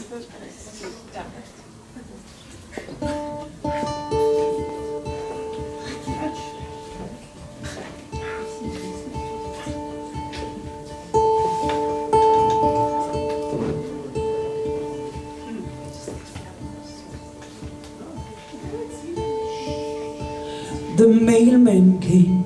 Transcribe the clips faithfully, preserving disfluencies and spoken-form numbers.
The mailman came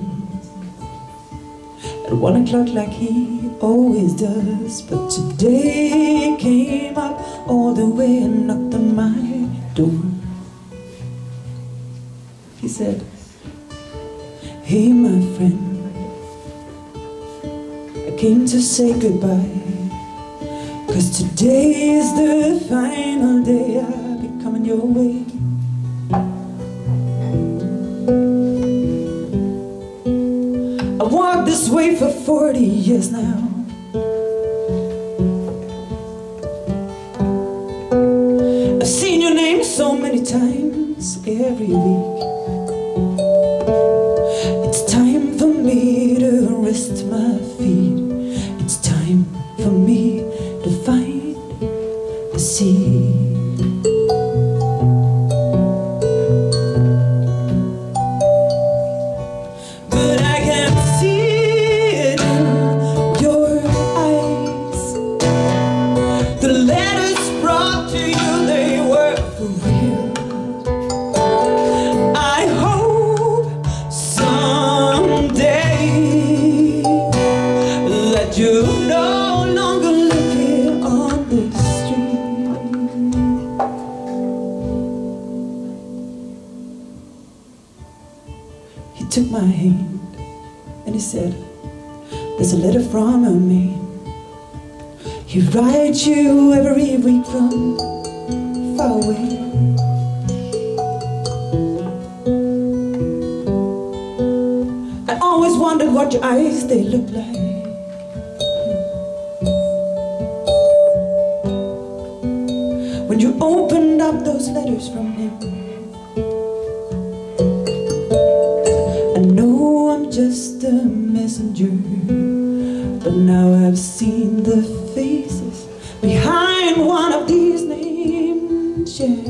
at one o'clock like he always does, but today came up all the way and knocked on my door. He said, "Hey my friend, I came to say goodbye, 'cause today is the final day I'll be coming your way. I've walked this way for forty years now. I've seen your name so many times every week. It's time for me to rest my feet. It's time for me to find a seat." You no longer live here on this street. He took my hand and he said, "There's a letter from a man. He writes you every week from far away. I always wondered what your eyes, they look like. When you opened up those letters from him. I know I'm just a messenger, but now I've seen the faces behind one of these names, yeah.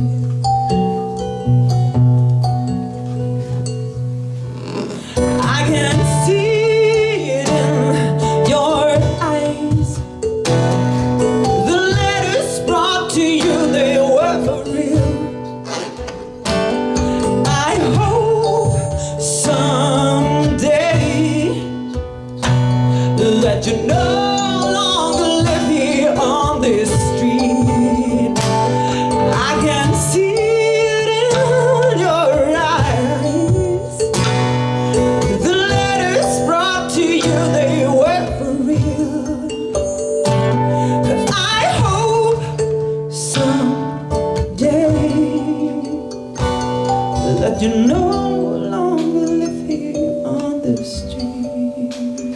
I can see it in your eyes. The letters brought to you, they were for real. I hope someday that you no longer live here on this street. I can see it in your eyes. The letters brought to you, they were for real. I hope someday that you no longer live here on the street.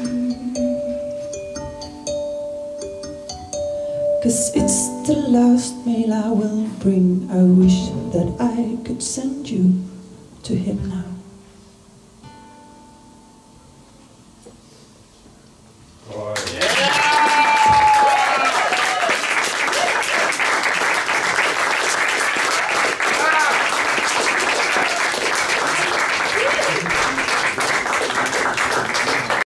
'Cause it's the last mail I will bring. I wish that I could send you to him now.